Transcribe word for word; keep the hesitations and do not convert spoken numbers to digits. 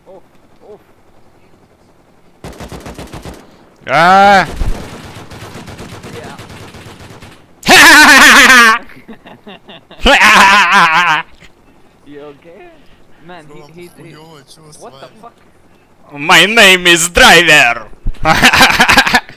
Oh, oh. Ah! Yeah. You okay? Man, he, he, he what the fuck? My name is Driver!